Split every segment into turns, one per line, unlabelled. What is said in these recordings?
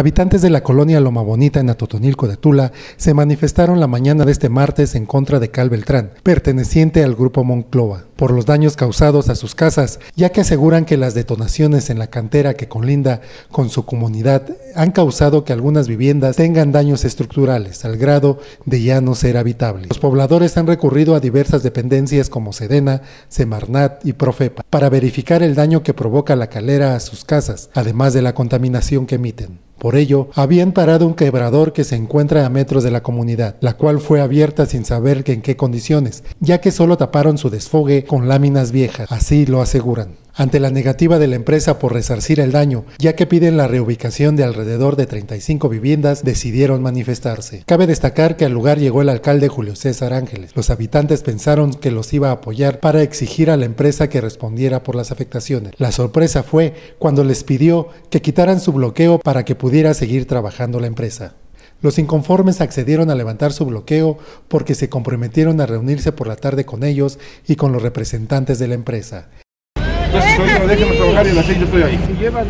Habitantes de la colonia Loma Bonita en Atotonilco de Tula se manifestaron la mañana de este martes en contra de Cal Beltrán, perteneciente al grupo Monclova, por los daños causados a sus casas, ya que aseguran que las detonaciones en la cantera que colinda con su comunidad han causado que algunas viviendas tengan daños estructurales, al grado de ya no ser habitables. Los pobladores han recurrido a diversas dependencias como Sedena, Semarnat y Profepa para verificar el daño que provoca la calera a sus casas, además de la contaminación que emiten. Por ello, habían parado un quebrador que se encuentra a metros de la comunidad, la cual fue abierta sin saber en qué condiciones, ya que solo taparon su desfogue con láminas viejas, así lo aseguran. Ante la negativa de la empresa por resarcir el daño, ya que piden la reubicación de alrededor de 35 viviendas, decidieron manifestarse. Cabe destacar que al lugar llegó el alcalde Julio César Ángeles. Los habitantes pensaron que los iba a apoyar para exigir a la empresa que respondiera por las afectaciones. La sorpresa fue cuando les pidió que quitaran su bloqueo para que pudiera seguir trabajando la empresa. Los inconformes accedieron a levantar su bloqueo porque se comprometieron a reunirse por la tarde con ellos y con los representantes de la empresa.
Entonces, ahorita déjenme trabajar y a las 6 yo estoy ahí.
Si llevas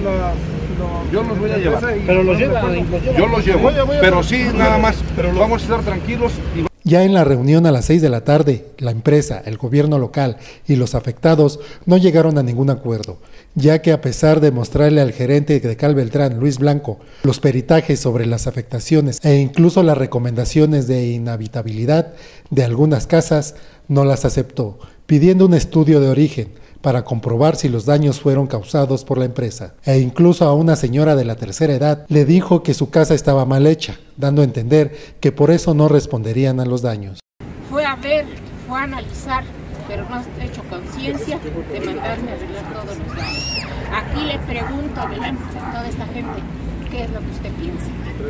Yo los voy a llevar.
Pero los lleva.
Yo los llevo, pero sí, nada más. Pero vamos a estar tranquilos.
Ya en la reunión a las 6 de la tarde, la empresa, el gobierno local y los afectados no llegaron a ningún acuerdo, ya que a pesar de mostrarle al gerente de Cal Beltrán, Luis Blanco, los peritajes sobre las afectaciones e incluso las recomendaciones de inhabitabilidad de algunas casas, no las aceptó, pidiendo un estudio de origen para comprobar si los daños fueron causados por la empresa. E incluso a una señora de la tercera edad le dijo que su casa estaba mal hecha, dando a entender que por eso no responderían a los daños.
Fue a ver, fue a analizar, pero no ha hecho conciencia de mandarme a arreglar todos los daños. Aquí le pregunto delante de toda esta gente, ¿qué es lo que usted piensa?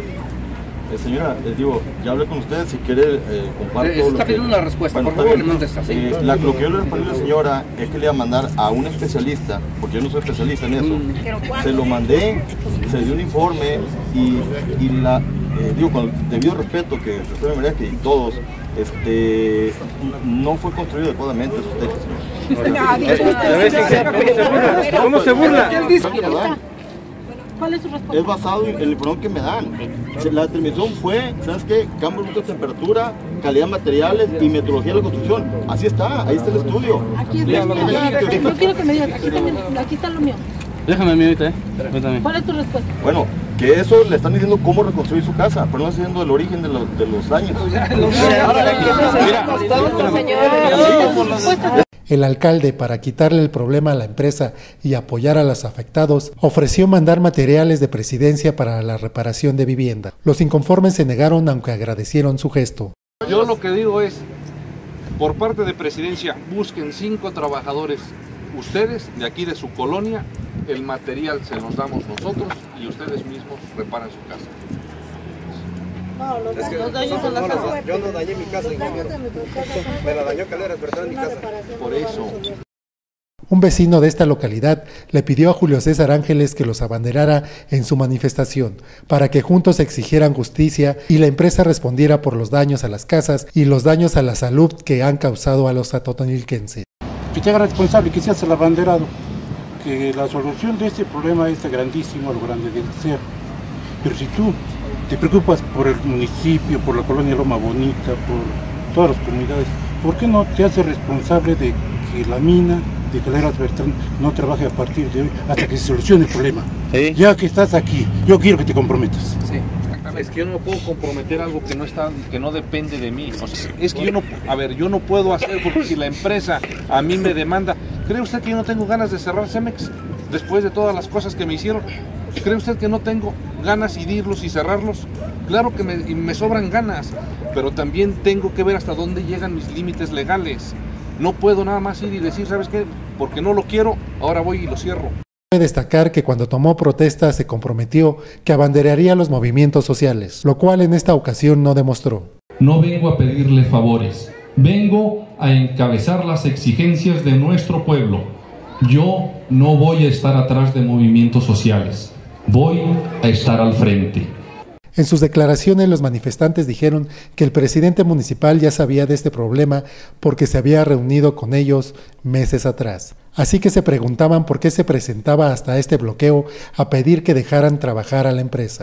Señora, les digo, ya hablé con usted, si quiere comparto.
Está pidiendo una respuesta,
bueno,
por favor, le contesta. ¿Sí?
Lo que yo le respondí a la señora es que le iba a mandar a un especialista, porque yo no soy especialista en eso. Se lo mandé, se dio un informe y digo, con el debido respeto que usted me merece y todos, no fue construido adecuadamente esos techos.
¿Cómo se burla?
¿Cuál es su respuesta?
Es basado en el informe que me dan. La determinación fue, ¿sabes qué? Cambio de temperatura, calidad de materiales y metodología de la construcción. Así está, ahí está el estudio.
Aquí está. No quiero que me digas, aquí está lo mío.
Déjame a mí ahorita,
¿Cuál es tu respuesta?
Bueno, que eso le están diciendo cómo reconstruir su casa, pero no están diciendo el origen de los daños.
El alcalde, para quitarle el problema a la empresa y apoyar a los afectados, ofreció mandar materiales de presidencia para la reparación de vivienda. Los inconformes se negaron, aunque agradecieron su gesto.
Yo lo que digo es, por parte de presidencia, busquen 5 trabajadores, ustedes de aquí de su colonia, el material se los damos nosotros y ustedes mismos reparan su casa.
No, los daños son las casas. Yo no dañé mi casa, me la dañó Calera, ¿verdad? Mi casa.
Por eso.
Un vecino de esta localidad le pidió a Julio César Ángeles que los abanderara en su manifestación, para que juntos exigieran justicia y la empresa respondiera por los daños a las casas y los daños a la salud que han causado a los atotonilquenses.
Que te haga responsable, que seas el abanderado, que la solución de este problema es grandísimo, lo grande del ser. Pero si tú te preocupas por el municipio, por la colonia Loma Bonita, por todas las comunidades, ¿por qué no te haces responsable de que la mina de Calera Beltrán no trabaje a partir de hoy hasta que se solucione el problema? ¿Sí? Ya que estás aquí, yo quiero que te comprometas.
Sí. Es que yo no puedo comprometer algo que no depende de mí. O sea, es que yo no puedo hacer, porque si la empresa a mí me demanda, ¿cree usted que yo no tengo ganas de cerrar Cemex después de todas las cosas que me hicieron? ¿Cree usted que no tengo ganas de irlos y cerrarlos? Claro que me sobran ganas, pero también tengo que ver hasta dónde llegan mis límites legales. No puedo nada más ir y decir, ¿sabes qué? Porque no lo quiero, ahora voy y lo cierro.
Cabe destacar que cuando tomó protesta se comprometió que abanderaría los movimientos sociales, lo cual en esta ocasión no demostró.
No vengo a pedirle favores, vengo a encabezar las exigencias de nuestro pueblo. Yo no voy a estar atrás de movimientos sociales, voy a estar al frente.
En sus declaraciones, los manifestantes dijeron que el presidente municipal ya sabía de este problema porque se había reunido con ellos meses atrás. Así que se preguntaban por qué se presentaba hasta este bloqueo a pedir que dejaran trabajar a la empresa.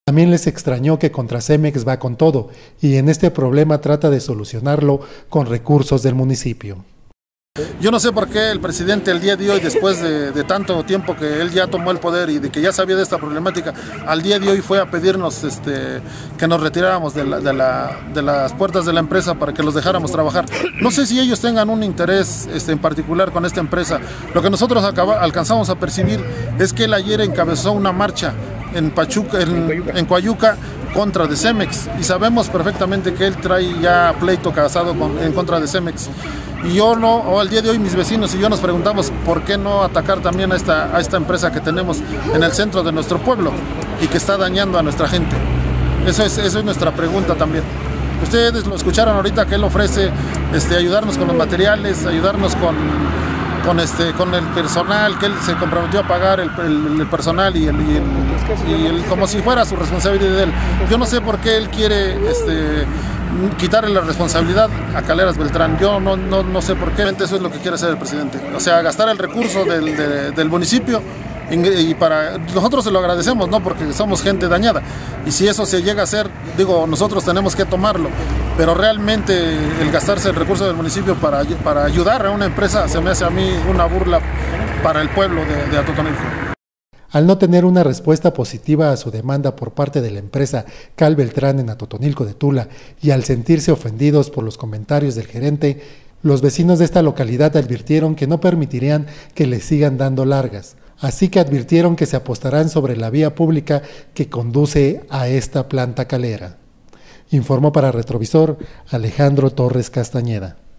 También les extrañó que contra Cemex va con todo y en este problema trata de solucionarlo con recursos del municipio.
Yo no sé por qué el presidente el día de hoy, después de tanto tiempo que él ya tomó el poder y de que ya sabía de esta problemática, al día de hoy fue a pedirnos que nos retiráramos de las puertas de la empresa para que los dejáramos trabajar. No sé si ellos tengan un interés en particular con esta empresa. Lo que nosotros alcanzamos a percibir es que él ayer encabezó una marcha en en Coayuca contra de Cemex y sabemos perfectamente que él trae ya pleito casado en contra de Cemex. Y al día de hoy mis vecinos y yo nos preguntamos por qué no atacar también a esta empresa que tenemos en el centro de nuestro pueblo y que está dañando a nuestra gente. Eso es nuestra pregunta también. Ustedes lo escucharon ahorita que él ofrece ayudarnos con los materiales, ayudarnos con el personal, que él se comprometió a pagar el personal y como si fuera su responsabilidad de él. Yo no sé por qué él quiere quitarle la responsabilidad a Caleras Beltrán. Yo no sé por qué. Eso es lo que quiere hacer el presidente. O sea, gastar el recurso del municipio y para nosotros se lo agradecemos, ¿no? Porque somos gente dañada. Y si eso se llega a hacer, nosotros tenemos que tomarlo. Pero realmente el gastarse el recurso del municipio para ayudar a una empresa se me hace a mí una burla para el pueblo de Atotonilco.
Al no tener una respuesta positiva a su demanda por parte de la empresa Cal Beltrán en Atotonilco de Tula y al sentirse ofendidos por los comentarios del gerente, los vecinos de esta localidad advirtieron que no permitirían que les sigan dando largas. Así que advirtieron que se apostarán sobre la vía pública que conduce a esta planta calera. Informó para Retrovisor Alejandro Torres Castañeda.